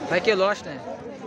ভাই কেউ লস নেই।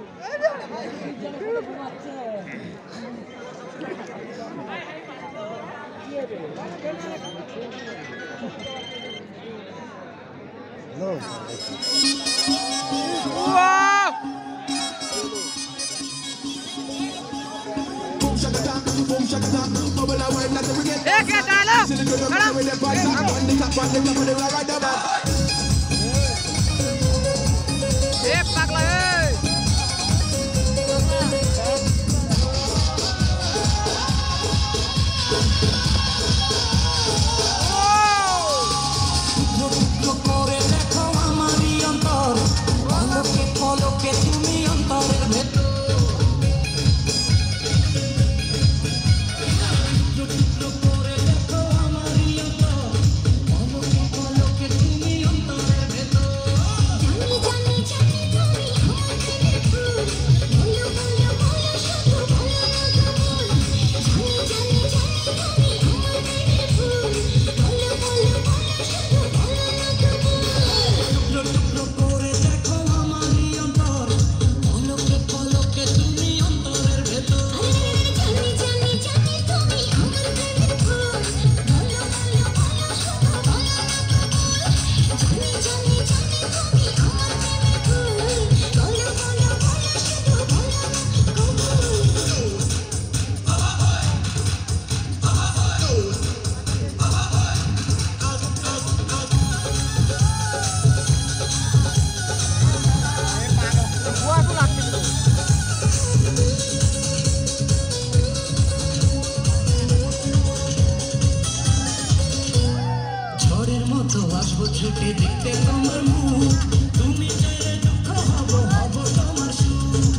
ছুটে দেখতে তোমার মুখ, তুমি চাইলে দুঃখ হব হব তোমার সুখ।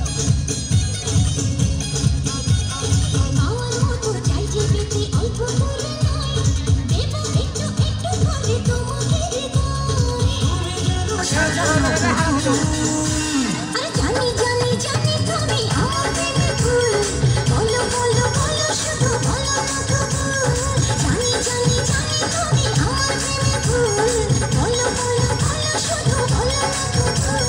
আমার মতো চাইছে পেতে অল্প করে নয়, দেব একটু একটু করে তোমাকে হৃদয়। তুমি যেন সাজানো ফুল, আরে জানি জানি জানি তুমি আমার প্রেমের ফুল। বলো বলো বলো শুধু বলো না তো ভুল। জানি জানি জানি তুমি আমার প্রেমের ফুল। বলো বলো বলো শুধু বলো না তো ভুল।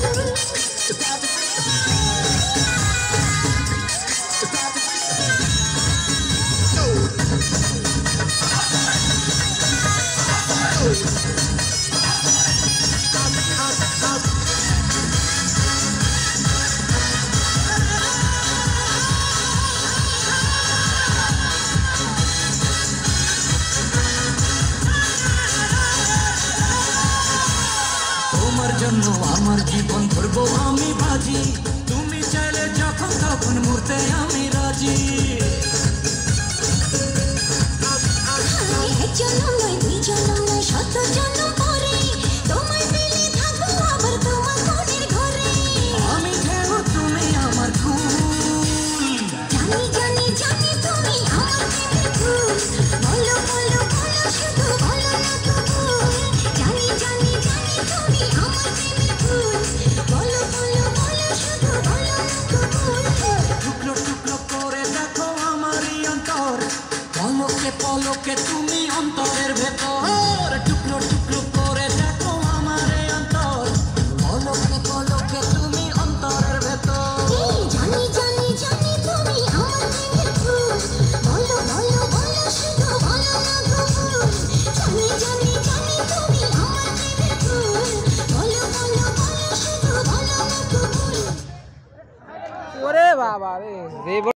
তোমার জন্য আমার জীবন ধরবো আমি বাজি, তুমি চাইলে যখন তখন মরতে আমি রাজি। একজন নয় দুইজন নয় শত জন পরে তোমায় পেলে থাকবো আবার তোমার মনের ঘরে। আমি ঢেউ তুমি আমার ফুল, জানি জানি জানি তুমি আমার প্রেমের ফুল। বলো বলো বলো শুধু বলো না তো ভুল। জানি জানি জানি তুমি আমার প্রেমের ফুল। বলো বলো বলো শুধু বলো না তো ভুল। টুকরো টুকরো করে দেখো আমারই অন্তর, পলকে পলকে তুমি অন্তরের ভেতর। টুকরো টুকরো করে দেখো আমারই অন্তর, পলকে পলকে তুমি অন্তরের ভেতর। জানি জানি জানি তুমি আমার প্রেমের ফুল। বলো বলো বলো শুধু বলো না তো ভুল। জানি জানি জানি তুমি আমার প্রেমের ফুল। বলো বলো বলো শুধু বলো না তো ভুল। ওরে বাবা রে।